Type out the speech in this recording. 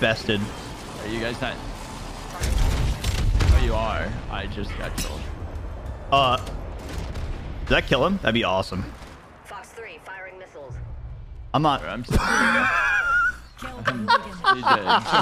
bested. Are you guys not? Oh, you are. I just got killed. Did that kill him? That'd be awesome. Fox 3 firing missiles. I'm not. I'm still. You did.